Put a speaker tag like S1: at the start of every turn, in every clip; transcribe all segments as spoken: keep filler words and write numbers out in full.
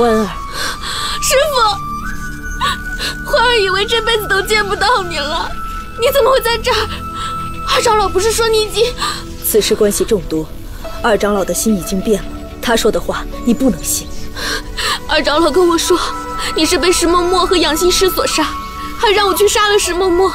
S1: 欢儿，
S2: 师傅，欢儿以为这辈子都见不到你了，你怎么会在这儿？二长老不是说你已经……
S1: 此事关系众多，二长老的心已经变了，他说的话你不能信。
S2: 二长老跟我说，你是被石梦墨和养心师所杀，还让我去杀了石梦墨。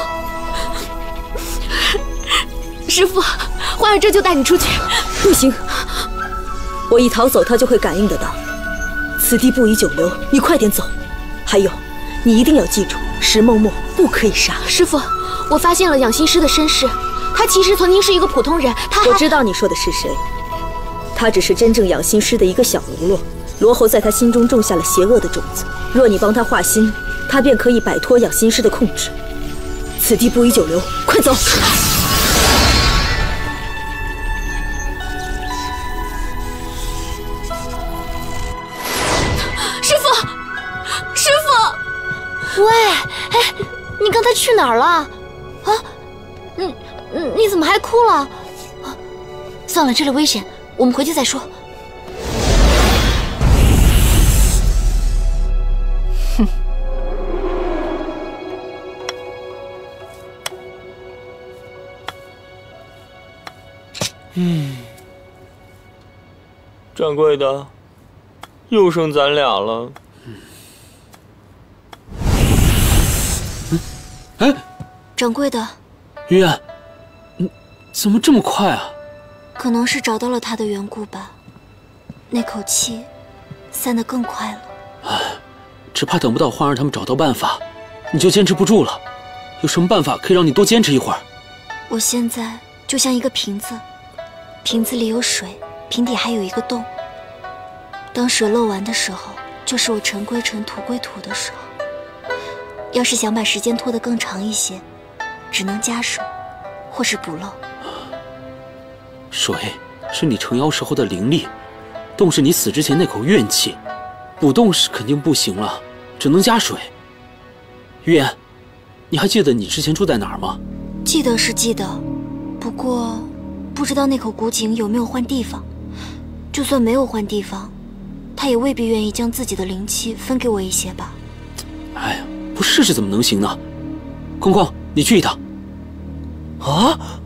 S2: 师傅，欢儿这就带你出去。
S1: 不行，我一逃走，他就会感应得到。此地不宜久留，你快点走。还有，你一定要记住，石梦墨不可以杀。
S2: 师傅，我发现了养心师的身世，他其实曾经是一个普通人。他还……
S1: 我知道你说的是谁，他只是真正养心师的一个小喽啰。罗侯在他心中种下了邪恶的种子，若你帮他化心，他便可以摆脱养心师的控制。此地不宜久留，快走！师
S2: 傅，师傅，喂，哎，你刚才去哪儿了？啊，你你怎么还哭了？啊，算了，这里危险，我们回去再说。
S3: 嗯，掌柜的，又剩咱俩了。
S4: 嗯，哎，
S2: 掌柜的，
S4: 于言，你怎么这么快啊？
S2: 可能是找到了他的缘故吧，那口气散得更快了。
S4: 哎，只怕等不到欢儿他们找到办法，你就坚持不住了。有什么办法可以让你多坚持一会儿？
S2: 我现在就像一个瓶子。瓶子里有水，瓶底还有一个洞。当水漏完的时候，就是我尘归尘，土归土的时候。要是想把时间拖得更长一些，只能加水，或是补漏。
S4: 水是你成妖时候的灵力，洞是你死之前那口怨气，补洞是肯定不行了，只能加水。于言，你还记得你之前住在哪儿吗？
S2: 记得是记得，不过。不知道那口古井有没有换地方，就算没有换地方，他也未必愿意将自己的灵气分给我一些吧。
S4: 哎呀，不试试怎么能行呢？空空，你去一趟。
S3: 啊！